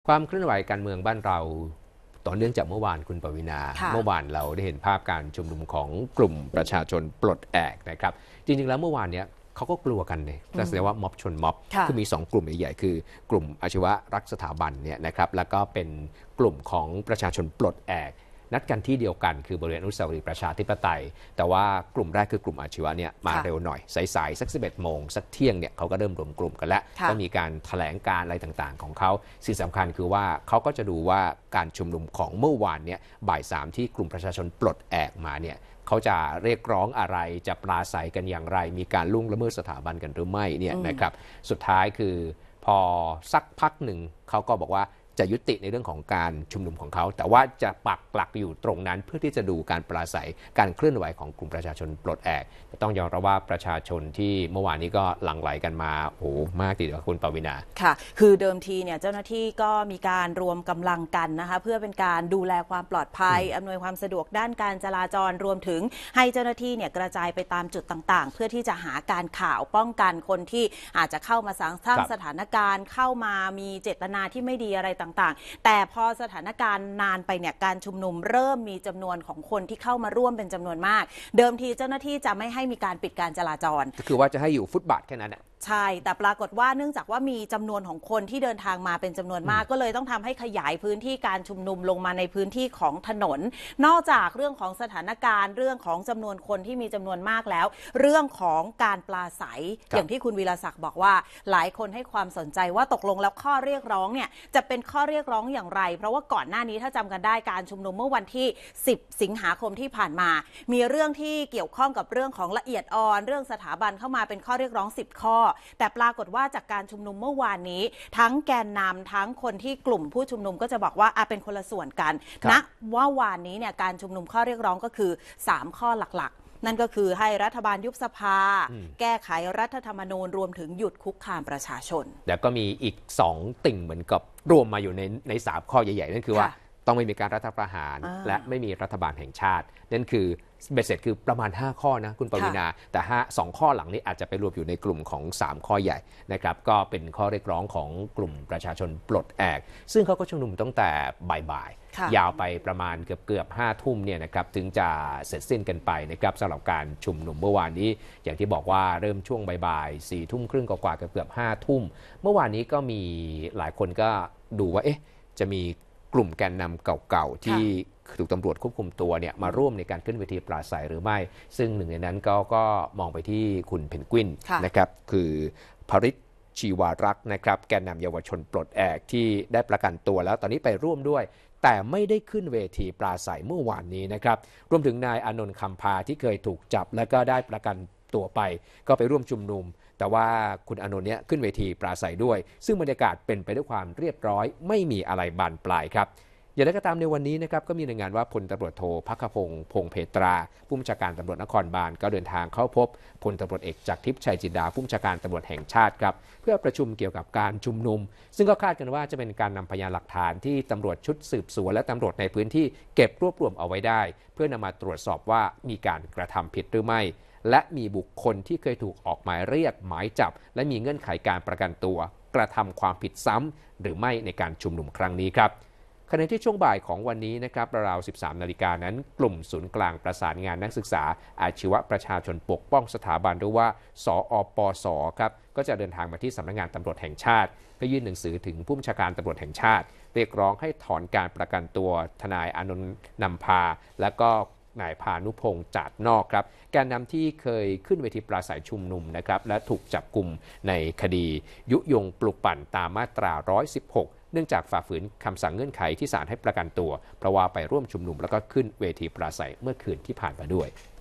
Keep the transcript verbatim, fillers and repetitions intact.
ความเคลื่อนไหวการเมืองบ้านเราต่อเนื่องจากเมื่อวานคุณปวีณาเมื่อวานเราได้เห็นภาพการชุมนุมของกลุ่มประชาชนปลดแอกนะครับจริงๆแล้วเมื่อวานเนี้ยเขาก็กลัวกันเลยแต่แสดงว่าม็อบชนม็อบคือมีสองกลุ่มใหญ่ๆคือกลุ่มอาชีวะรักสถาบันเนี่ยนะครับแล้วก็เป็นกลุ่มของประชาชนปลดแอกนัดกันที่เดียวกันคือบริเวณอนุสาวรีย์ประชาธิปไตยแต่ว่ากลุ่มแรกคือกลุ่มอาชีวะเนี่ยมาเร็วหน่อยสายๆสักสิบเอ็ดโมงสักเที่ยงเนี่ยเขาก็เริ่มรวมกลุ่มกันแล้วก็มีการแถลงการอะไรต่างๆของเขาสิ่งสำคัญคือว่าเขาก็จะดูว่าการชุมนุมของเมื่อวานเนี่ยบ่ายสามที่กลุ่มประชาชนปลดแอกมาเนี่ยเขาจะเรียกร้องอะไรจะปราศัยกันอย่างไรมีการล่วงละเมิดสถาบันกันหรือไม่เนี่ยนะครับสุดท้ายคือพอสักพักหนึ่งเขาก็บอกว่าจะยุติในเรื่องของการชุมนุมของเขาแต่ว่าจะปักหลักอยู่ตรงนั้นเพื่อที่จะดูการปราศัยการเคลื่อนไหวของกลุ่มประชาชนปลดแอกต้องยอมรับว่าประชาชนที่เมื่อวานนี้ก็หลั่งไหลกันมาโอ้มากทีเดียวคุณปวีณาค่ะคือเดิมทีเนี่ยเจ้าหน้าที่ก็มีการรวมกำลังกันนะคะเพื่อเป็นการดูแลความปลอดภัยอำนวยความสะดวกด้านการจราจรรวมถึงให้เจ้าหน้าที่เนี่ยกระจายไปตามจุดต่างๆเพื่อที่จะหาการข่าวป้องกันคนที่อาจจะเข้ามาสร้างสร้างสถานการณ์เข้ามามีเจตนาที่ไม่ดีอะไรต่างๆแต่พอสถานการณ์นานไปเนี่ยการชุมนุมเริ่มมีจำนวนของคนที่เข้ามาร่วมเป็นจำนวนมากเดิมทีเจ้าหน้าที่จะไม่ให้มีการปิดการจราจรก็คือว่าจะให้อยู่ฟุตบาทแค่นั้นใช่แต่ปรากฏว่าเนื่องจากว่ามีจำนวนของคนที่เดินทางมาเป็นจำนวนมากก็เลยต้องทำให้ขยายพื้นที่การชุมนุมลงมาในพื้นที่ของถนนนอกจากเรื่องของสถานการณ์เรื่องของจำนวนคนที่มีจำนวนมากแล้วเรื่องของการปราศัยอย่างที่คุณวีรศักดิ์บอกว่าหลายคนให้ความสนใจว่าตกลงแล้วข้อเรียกร้องเนี่ยจะเป็นข้อเรียกร้องอย่างไรเพราะว่าก่อนหน้านี้ถ้าจำกันได้การชุมนุมเมื่อวันที่สิบสิงหาคมที่ผ่านมามีเรื่องที่เกี่ยวข้องกับเรื่องของละเอียดอ่อนเรื่องสถาบันเข้ามาเป็นข้อเรียกร้องสิบข้อแต่ปรากฏว่าจากการชุมนุมเมื่อวานนี้ทั้งแกนนำทั้งคนที่กลุ่มผู้ชุมนุมก็จะบอกว่าเป็นคนละส่วนกันนะว่าวานนี้เนี่ยการชุมนุมข้อเรียกร้องก็คือสามข้อหลักๆนั่นก็คือให้รัฐบาลยุบสภาแก้ไขรัฐธรรมนูญรวมถึงหยุดคุกคามประชาชนแล้วก็มีอีกสองติ่งเหมือนกับรวมมาอยู่ในในสามข้อใหญ่ๆนั่นคือว่าต้องไม่มีการรัฐประหารและไม่มีรัฐบาลแห่งชาตินั่นคือเบสเสร็จคือประมาณห้าข้อนะคุณปวีณาแต่ห้า สองข้อหลังนี้อาจจะไปรวมอยู่ในกลุ่มของสามข้อใหญ่นะครับก็เป็นข้อเรียกร้องของกลุ่มประชาชนปลดแอกซึ่งเขาก็ชุมนุมตั้งแต่บ่ายๆยาวไปประมาณเกือบเกือบห้าทุ่มเนี่ยนะครับถึงจะเสร็จสิ้นกันไปนะครับสำหรับการชุมนุมเมื่อวานนี้อย่างที่บอกว่าเริ่มช่วงบ่ายๆสี่ทุ่มครึ่งกว่าๆเกือบเกือบห้าทุ่มเมื่อวานนี้ก็มีหลายคนก็ดูว่าเอ๊ะจะมีกลุ่มแกนนำเก่าๆที่ถูกตำรวจควบคุมตัวเนี่ยมาร่วมในการขึ้นเวทีปราศัยหรือไม่ซึ่งหนึ่งในนั้นก็ก็มองไปที่คุณเพนกวินนะครับคือภริษชีวารักษ์นะครับแกนนำเยาวชนปลดแอกที่ได้ประกันตัวแล้วตอนนี้ไปร่วมด้วยแต่ไม่ได้ขึ้นเวทีปราศัยเมื่อวานนี้นะครับรวมถึงนายอานนท์คำพาที่เคยถูกจับแล้วก็ได้ประกันตัวไปก็ไปร่วมชุมนุมแต่ว่าคุณอานนท์เนี่ยขึ้นเวทีปราศัยด้วยซึ่งบรรยากาศเป็นไปด้วยความเรียบร้อยไม่มีอะไรบานปลายครับอย่างไรก็ตามในวันนี้นะครับก็มีรายงานว่าพลตำรวจโทภัคพงศ์พงษ์เพตราผู้บัญชาการตำรวจนครบาลก็เดินทางเข้าพบพลตำรวจเอกจากทิพย์ชัยจินดาผู้บัญชาการตำรวจแห่งชาติครับเพื่อประชุมเกี่ยวกับการชุมนุมซึ่งก็คาดกันว่าจะเป็นการนำพยานหลักฐานที่ตำรวจชุดสืบสวนและตำรวจในพื้นที่เก็บรวบรวมเอาไว้ได้เพื่อนำมาตรวจสอบว่ามีการกระทำผิดหรือไม่และมีบุคคลที่เคยถูกออกหมายเรียกหมายจับและมีเงื่อนไขการประกันตัวกระทำความผิดซ้ำหรือไม่ในการชุมนุมครั้งนี้ครับขณะที่ช่วงบ่ายของวันนี้นะครับราว สิบสาม นาฬิกานั้นกลุ่มศูนย์กลางประสานงานนักศึกษาอาชีวประชาชนปกป้องสถาบันหรือว่าสอปสครับก็จะเดินทางมาที่สำนักงานตำรวจแห่งชาติเพื่อยื่นหนังสือถึงผู้บัญชาการตำรวจแห่งชาติเรียกร้องให้ถอนการประกันตัวทนายอานนท์นำพาและก็นายพานุพงษ์จาดนอกครับแกนนำที่เคยขึ้นเวทีปราศัยชุมนุมนะครับและถูกจับกุมในคดียุยงปลุกปั่นตามมาตราหนึ่งร้อยสิบหกเนื่องจากฝ่าฝืนคำสั่งเงื่อนไขที่ศาลให้ประกันตัวเพราะว่าไปร่วมชุมนุมแล้วก็ขึ้นเวทีปราศัยเมื่อคืนที่ผ่านมาด้วย